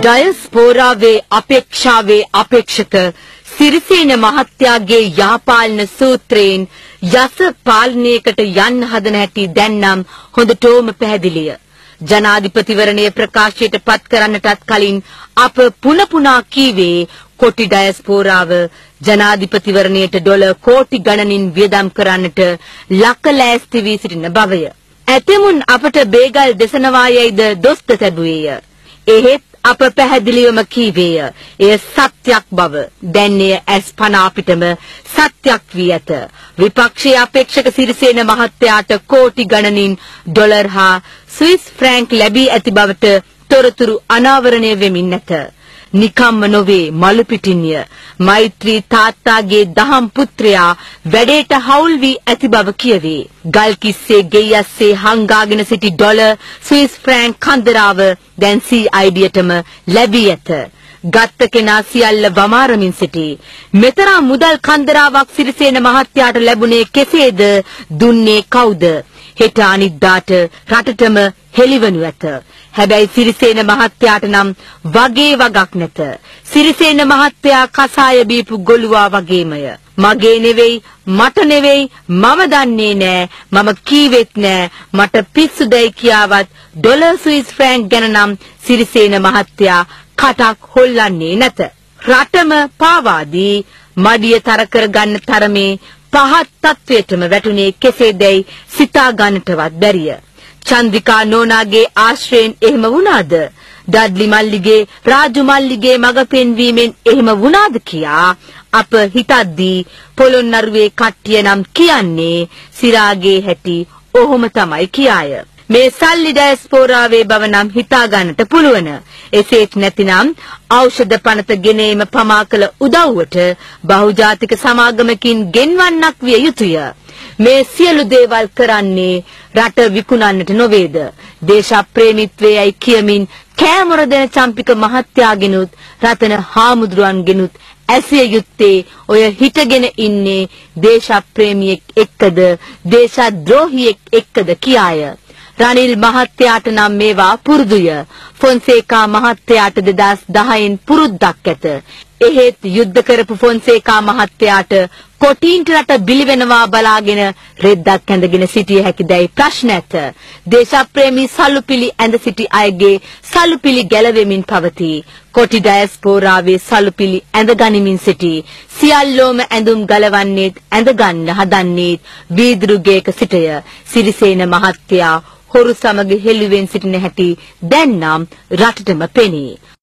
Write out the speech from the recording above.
ඩයස්පෝරාවේ අපේක්ෂාවේ අපේක්ෂක සිරිසේන මහත්තයාගේ යහපාලන සූත්‍රයෙන් යස පාලනයකට යන්න හදන හැටි දැන් නම් හොඳටම පැහැදිලිය. ජනාධිපතිවරණය ප්‍රකාශයට පත් කරන්නටත් කලින් අප පුනපුනා කීවේ කොටි ඩයස්පෝරාව ජනාධිපතිවරණයට ඩොලර් කෝටි ගණනින් වියදම් කරන්නට ලක්ලෑස්ති වී සිටින බවය. ඇතෙමුන් අපට බේගල් දෙසනවා යයිද දොස්ත තැබුවේය. එහෙත් අප පැහැදිලිවම කීවේය එය සත්‍යක් බව. දැන් එය ඇස් පන අපිටම සත්‍යක් වී ඇත. විපක්ෂයේ අපේක්ෂක සිරිසේන මහත්තයාට කෝටි ගණනින් ඩොලර් හා ස්විස් ෆ්‍රැන්ක් ලැබී ඇති බවට තොරතුරු අනාවරණය වෙමින් නැත. නිකම්ම නොවේ මලු පිටින්ය. මෛත්‍රී තාත්තාගේ දහම් පුත්‍රයා වැඩේට හවුල් වී ඇති බව කියවේ. ගල් කිස්සේ ගෙයස්සේ හංගාගෙන සිටි ඩොලර් ස්විස් ෆ්‍රැන්ක් කන්දරාව දැන් CIDටම ලැබී ඇත. ගත්ත කෙනා සියල්ල වමාරමින් සිටී. මෙතරම් මුදල් කන්දරාවක් සිරිසේන මහත්තයාට ලැබුණේ කෙසේද? දුන්නේ කවුද? හෙට අනිද්දාට රටටම හෙළිවනු ඇත. හැබැයි සිරිසේන මහත්තයාට නම් වගේ වගක් නැත. සිරිසේන මහත්තයා කසාය බීපු ගොළුවා වගේමය. මගේ නෙවෙයි, මට නෙවෙයි, මම දන්නේ නෑ, මම කීවෙත් නෑ, මට පිස්සුදයි කියාවත් ඩොලර් ස්විස් ෆ්‍රැන්ක් ගැන නම් සිරිසේන මහත්තයා කටක් හොල්ලන්නේ නැත. රටම පාවාදී මඩිය තර කර ගන්න තරමේ පහත් තත්වයටම වැටුනේ කෙසේදැයි සිතා ගන්නටවත් බැරිය. චන්ද්‍රිකා නෝනාගේ ආශ්‍රයෙන් එහෙම වුණාද? ඩඩ්ලි මල්ලිගේ රාජු මල්ලිගේ මග පෙන්වීමෙන් එහෙම වුණාද කියා අප හිතද්දී පොළොන්නරුවේ කට්ටිය නම් කියන්නේ සිරාගේ හැටි ඔහොම තමයි කියාය. මේ සල්ලි ඩයස්පෝරාවේ බව නම් හිතා ගන්නට පුළුවන්. එසේත් නැතිනම් ඖෂධ පනත ගෙනීම පමා කළ උදව්වට බහුජාතික සමාගමකින් ගෙන්වන්නක් විය යුතුය. මේ සියලු දේවල් කරන්නේ රට විකුණන්නට නොවේද? දේශප්‍රේමීත්වයයි කියමින් කෑමොර දෙන චම්පික මහත්තයාගෙනුත් රතන හාමුදුරුවන්ගෙනුත් ඇසිය යුත්තේ ඔය හිටගෙන ඉන්නේ දේශප්‍රේමියෙක් එක්කද දේශද්‍රෝහියෙක් එක්කද කියාය. රනිල් මහත්තයාට නම් මේවා පුරුදුය. ෆොන්සේකා මහත්තයාට 2010න් පුරුද්දක් ඇත. එහෙත් යුද්ධ කරපු ෆොන්සේකා මහත්තයාට කොටින්ට රට බිලිවෙනවා බලාගෙන රෙද්දක් ඇඳගෙන සිටිය හැකිදැයි ප්‍රශ්න ඇත. දේශප්‍රේමී සල්ලුපිලි ඇඳ සිටි අයගේ සල්ලුපිලි ගැලවෙමින් පවතී. කොටි ඩයස්පෝරාවේ සල්ලුපිලි ඇඳ ගනිමින් සිටී. සියල්ලෝම ඇඳුම් ගලවන්නේත් ඇඳගන්න හදන්නේත් වීදුරුගේක සිටය. සිරිසේන මහත්තයා හොරු සමග හෙළුවෙන් සිටින හැටි දැන් නම් රටටම පෙනේ.